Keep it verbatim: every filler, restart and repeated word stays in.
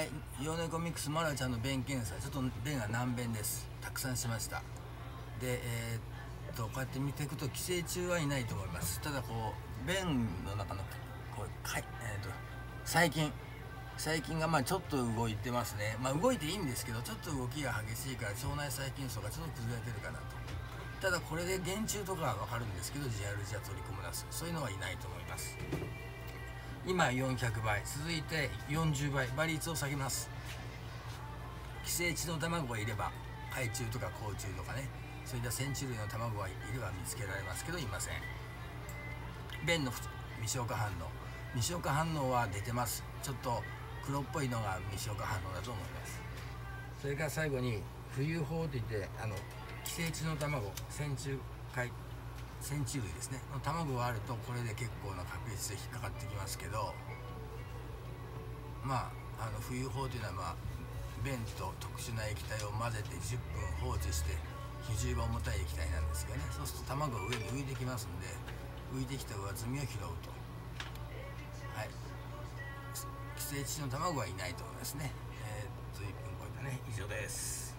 はい、ヨネコミックスマラちゃんの便検査、ちょっと便が難便です。たくさんしました。で、えー、っとこうやって見ていくと寄生虫はいないと思います。ただこう便の中のこうかい、えー、っと細菌細菌がまあちょっと動いてますね。まあ動いていいんですけど、ちょっと動きが激しいから腸内細菌層がちょっと崩れてるかなと。ただこれで原虫とかは分かるんですけど、ジアルジアトリコムナス、そういうのはいないと思います。今よんひゃくばい、続いてよんじゅうばい、倍率を下げます。寄生虫の卵がいれば害虫とか甲虫とかね、そういった線虫類の卵がいれば見つけられますけど、いません。便の未消化反応未消化反応は出てます。ちょっと黒っぽいのが未消化反応だと思います。それから最後に浮遊胞といって、あの寄生虫の卵、線虫海線虫類ですねの卵があると、これで結構な確率で引っかかってきますけど、まああの浮遊胞というのは、まあ便と特殊な液体を混ぜてじゅっぷん放置して比重が重たい液体なんですよね。そうすると卵が上に浮いてきますんで、浮いてきた上積みを拾うと、はい、寄生虫の卵はいないと思いますね。えー、っといっぷん超えたね。以上です。